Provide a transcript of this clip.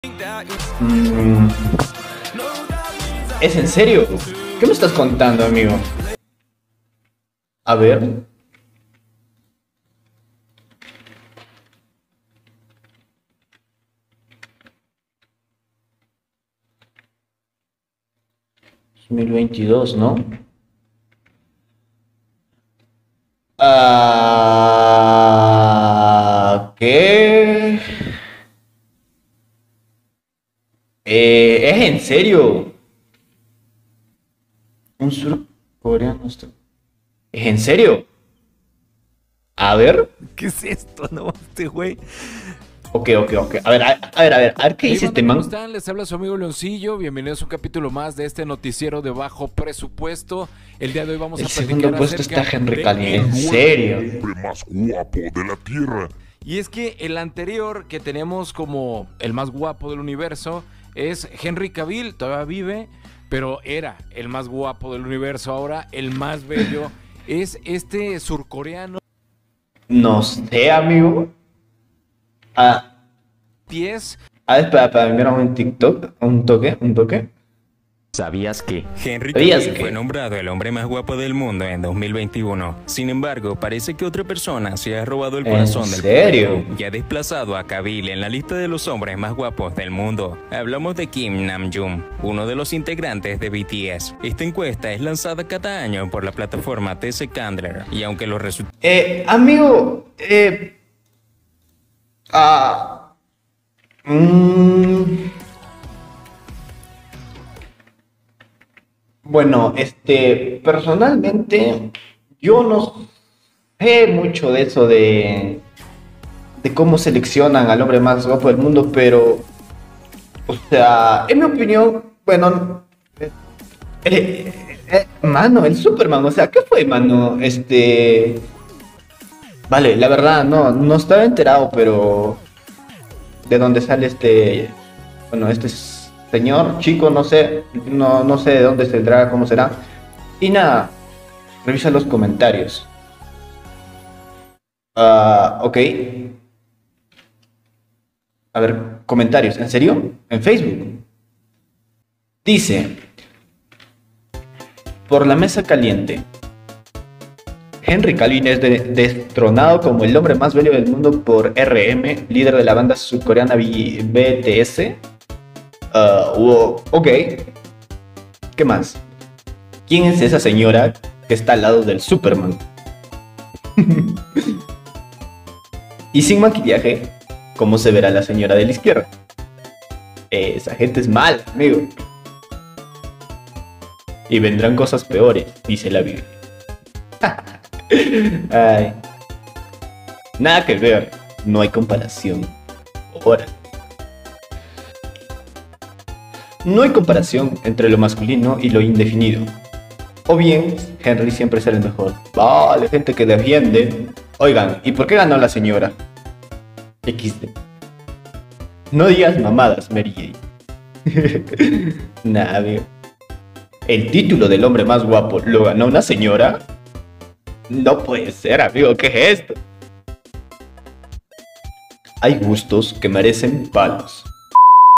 Mm, ¿Es en serio? ¿Qué me estás contando, amigo? A ver. ¿2022, no? ¿Qué? ¿Es en serio? Un surcoreano. ¿Es en serio? A ver. ¿Qué es esto? No, este güey. Ok. A ver, ¿qué Hey, dice banda, este ¿cómo man? están? Les habla su amigo Leoncillo. Bienvenidos a un capítulo más de este noticiero de bajo presupuesto. El día de hoy vamos El a segundo platicar puesto acerca está Henry de Cavill. el ¿En nuevo serio? hombre más guapo de la tierra. Y es que el anterior que tenemos como el más guapo del universo es Henry Cavill, todavía vive, pero era el más guapo del universo. Ahora el más bello es este surcoreano. No sé, amigo. Ah, 10. espera, mira un TikTok. Un toque. ¿Sabías que Henry ¿Sabías Cavill que? fue nombrado el hombre más guapo del mundo en 2021. Sin embargo, parece que otra persona se ha robado el ¿En corazón del serio? público y ha desplazado a Cavill en la lista de los hombres más guapos del mundo. Hablamos de Kim Namjoon, uno de los integrantes de BTS. Esta encuesta es lanzada cada año por la plataforma TC Candler y aunque los resultados Amigo, ah, mm, bueno, personalmente, yo no sé mucho de eso de cómo seleccionan al hombre más guapo del mundo, pero, o sea, en mi opinión, bueno, mano, el Superman, o sea, ¿qué fue, mano? Vale, la verdad, no estaba enterado, pero de dónde sale bueno, señor, chico, no sé, no sé de dónde saldrá, cómo será. Y nada, revisa los comentarios. Ok. A ver, comentarios, ¿en serio? ¿En Facebook? Dice, por la mesa caliente. Henry Cavill es destronado como el hombre más bello del mundo por RM, líder de la banda surcoreana BTS. Ok. ¿Qué más? ¿Quién es esa señora que está al lado del Superman? Y sin maquillaje, ¿cómo se verá la señora de la izquierda? Esa gente es mala, amigo. Y vendrán cosas peores, dice la Biblia. Ay. Nada que ver, no hay comparación. Ahora. No hay comparación entre lo masculino y lo indefinido. O bien, Henry siempre será el mejor. Vale, gente que defiende. Oigan, ¿y por qué ganó la señora? XD. No digas mamadas, Mary Jane. Nah, amigo. ¿El título del hombre más guapo lo ganó una señora? No puede ser, amigo, ¿qué es esto? Hay gustos que merecen palos.